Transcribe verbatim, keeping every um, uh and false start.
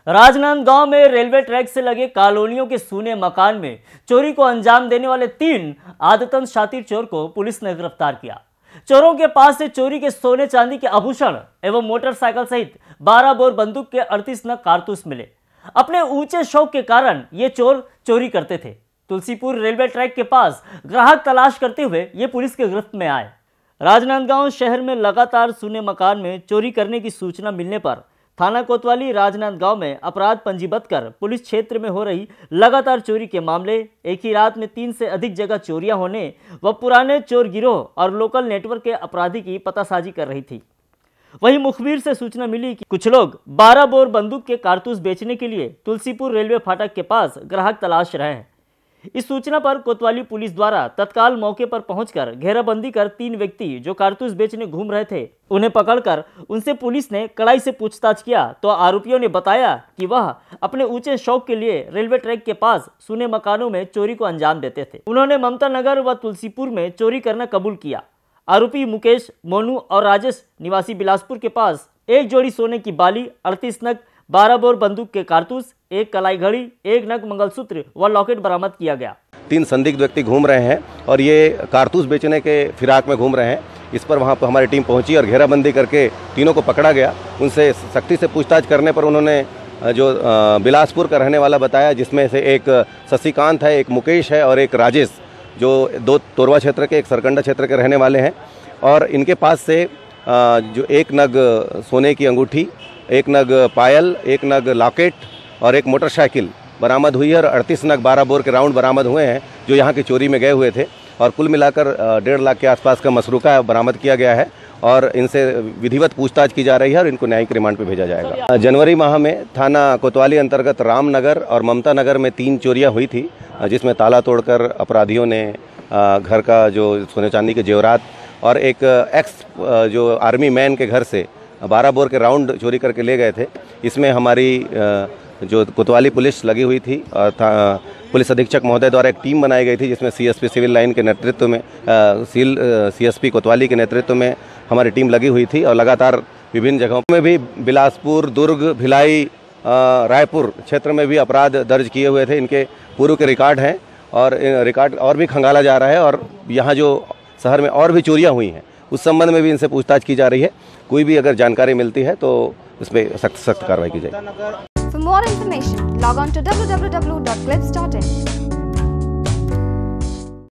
राजनांदगांव में railway track से लगे कॉलोनियों के सूने मकान में चोरी को अंजाम देने वाले तीन आदतन शातिर चोर को पुलिस ने गिरफ्तार किया। चोरों के पास से चोरी के सोने चांदी के आभूषण एवं मोटरसाइकिल सहित बारह बोर बंदूक के अड़तीस नग कारतूस मिले। अपने ऊंचे शौक के कारण ये चोर चोरी करते थे। तुलसीपुर रेलवे ट्रैक के पास ग्राहक तलाश करते हुए ये पुलिस के गिरफ्त में आए। राजनांदगांव शहर में लगातार सूने मकान में चोरी करने की सूचना मिलने पर थाना कोतवाली राजनांदगांव में अपराध पंजीबद्ध कर पुलिस क्षेत्र में हो रही लगातार चोरी के मामले, एक ही रात में तीन से अधिक जगह चोरियां होने व पुराने चोर गिरोह और लोकल नेटवर्क के अपराधी की पतासाजी कर रही थी। वहीं मुखबिर से सूचना मिली कि कुछ लोग बारह बोर बंदूक के कारतूस बेचने के लिए तुलसीपुर रेलवे फाटक के पास ग्राहक तलाश रहे हैं। इस सूचना पर कोतवाली पुलिस द्वारा तत्काल मौके पर पहुंचकर घेराबंदी कर तीन व्यक्ति जो कारतूस बेचने घूम रहे थे उन्हें पकड़कर उनसे पुलिस ने कड़ाई से पूछताछ किया तो आरोपियों ने बताया कि वह अपने ऊंचे शौक के लिए रेलवे ट्रैक के पास सूने मकानों में चोरी को अंजाम देते थे। उन्होंने ममता नगर व तुलसीपुर में चोरी करना कबूल किया। आरोपी मुकेश, मोनू और राजेश निवासी बिलासपुर के पास एक जोड़ी सोने की बाली, अड़तीस नग बारह बोर बंदूक के कारतूस, एक कलाई घड़ी, एक नग मंगलसूत्र व लॉकेट बरामद किया गया। तीन संदिग्ध व्यक्ति घूम रहे हैं और ये कारतूस बेचने के फिराक में घूम रहे हैं। इस पर वहां पर हमारी टीम पहुंची और घेराबंदी करके तीनों को पकड़ा गया। उनसे सख्ती से पूछताछ करने पर उन्होंने जो बिलासपुर का रहने वाला बताया, जिसमें से एक शशिकांत है, एक मुकेश है और एक राजेश, जो दो तोरवा क्षेत्र के, एक सरकंडा क्षेत्र के रहने वाले हैं। और इनके पास से जो एक नग सोने की अंगूठी, एक नग पायल, एक नग लॉकेट और एक मोटरसाइकिल बरामद हुई है और अड़तीस नग बारह बोर के राउंड बरामद हुए हैं जो यहाँ की चोरी में गए हुए थे। और कुल मिलाकर डेढ़ लाख के आसपास का मसरूका बरामद किया गया है और इनसे विधिवत पूछताछ की जा रही है और इनको न्यायिक रिमांड पर भेजा जाएगा। जनवरी माह में थाना कोतवाली अंतर्गत रामनगर और ममता नगर में तीन चोरियाँ हुई थी, जिसमें ताला तोड़कर अपराधियों ने घर का जो सोने चांदी के जेवरात और एक एक्स जो आर्मी मैन के घर से बारह बोर के राउंड चोरी करके ले गए थे। इसमें हमारी जो कोतवाली पुलिस लगी हुई थी और पुलिस अधीक्षक महोदय द्वारा एक टीम बनाई गई थी, जिसमें सीएसपी सिविल लाइन के नेतृत्व में सील सीएसपी कोतवाली के नेतृत्व में हमारी टीम लगी हुई थी और लगातार विभिन्न जगहों में भी बिलासपुर, दुर्ग, भिलाई, रायपुर क्षेत्र में भी अपराध दर्ज किए हुए थे। इनके पूर्व के रिकॉर्ड हैं और रिकॉर्ड और भी खंगाला जा रहा है और यहाँ जो शहर में और भी चोरियाँ हुई हैं उस संबंध में भी इनसे पूछताछ की जा रही है। कोई भी अगर जानकारी मिलती है तो उस पर सख्त सख्त कार्रवाई की जाएगी। For more information, log on to w w w dot clips dot in.